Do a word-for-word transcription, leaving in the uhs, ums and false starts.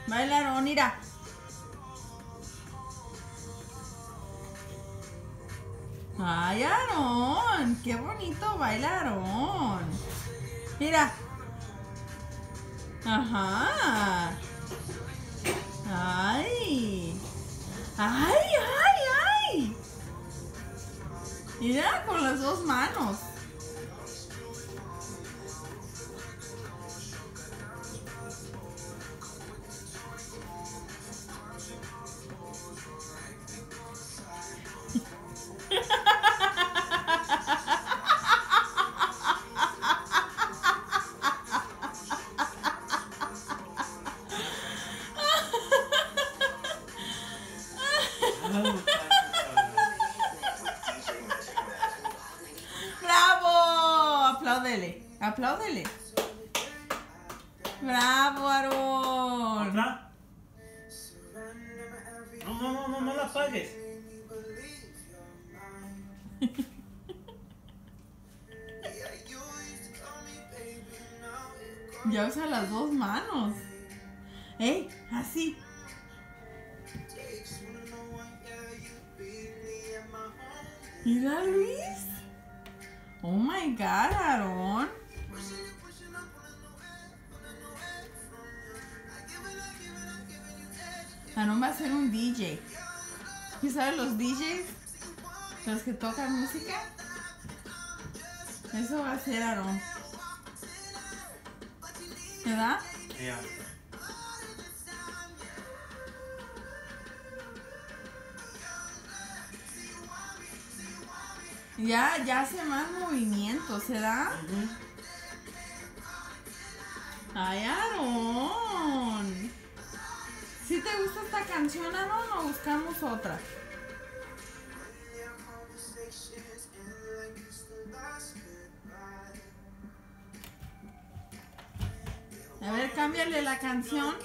Bailaron, mira. Ay, Aarón, qué bonito bailaron. Mira. Ajá. Ay. Ay, ay, ay. Mira, con las dos manos. ¡Bravo! Apláudele, apláudele. ¡Bravo, Aarón! ¿Otra? No, no, no, no, no la apagues. Ya usa las dos manos. ¡Ey! Así. Mira, Luis. Oh my God, Aarón. Aarón va a ser un D J. ¿Y sabes los D Js? Los que tocan música. Eso va a ser Aarón. ¿Verdad? Yeah. Ya, ya hace más movimientos, ¿verdad? Uh-huh. Ay, Aarón. ¿Sí te gusta esta canción, Aarón, o buscamos otra? A ver, cámbiale la canción.